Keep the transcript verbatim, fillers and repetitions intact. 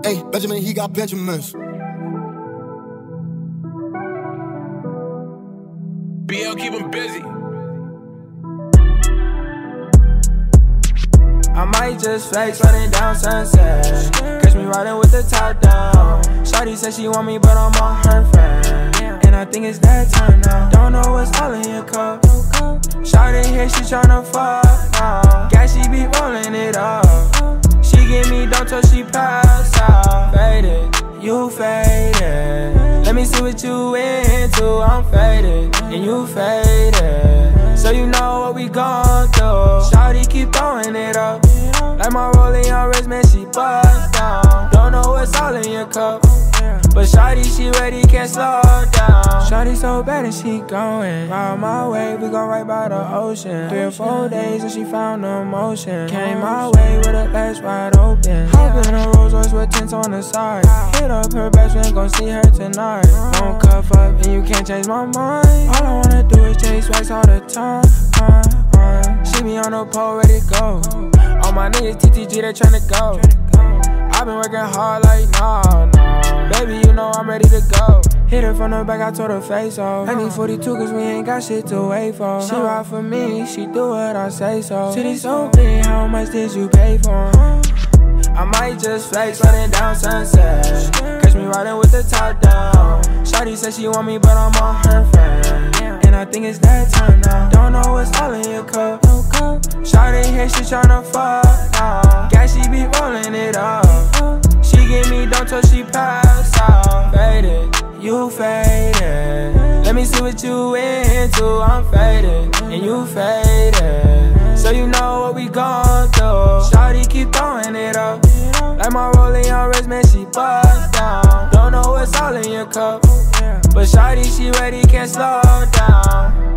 Hey, Benjamin, he got Benjamins. B L keep him busy. I might just flex running down Sunset. Catch me riding with the top down. Shawty said she want me, but I'm on her friend. And I think it's that time now. Don't know what's all in your cup. Shawty here, she tryna fuck now. Guess she be rolling it up. She give me dope till she pass out. Faded, you faded. Let me see what you into. I'm faded, and you faded. So you know what we gon' do. Shawty keep throwing it up. Like my rolling on wrist, man, she bust down. Don't know what's all in your cup, but shawty, she ready, can't slow down. Shawty so bad and she going round my way, we gon' right by the ocean. Three or four days and she found the emotion. Came my way with her legs wide open. Hop in a Rolls Royce with tints on the side. Hit up her best friend, gon' see her tonight. Don't cuff up and you can't change my mind. All I wanna do is chase wax all the time. uh, uh. She be on the pole, ready to go. All my niggas T T G, they tryna go. I've been working hard like nah, nah. Baby, you know I'm ready to go. Hit her from the back, I told her face off. I need forty-two cause we ain't got shit to wait for. She ride for me, she do what I say so. City so big, how much did you pay for? I might just flex running down Sunset. Catch me riding with the top down. Shawty said she want me, but I'm on her friend. And I think it's that time now. Don't know what's all in your cup. Shawty here, she tryna fuck now. Guess she be rolling it up. She give me dope till she pass out. Faded, you faded. Let me see what you into. I'm faded, and you faded. So you know what we gon' do. Shawty keep throwing it up. Like my rolling on wrist, man, she bust down. Don't know what's all in your cup, but shawty, she ready, can't slow down.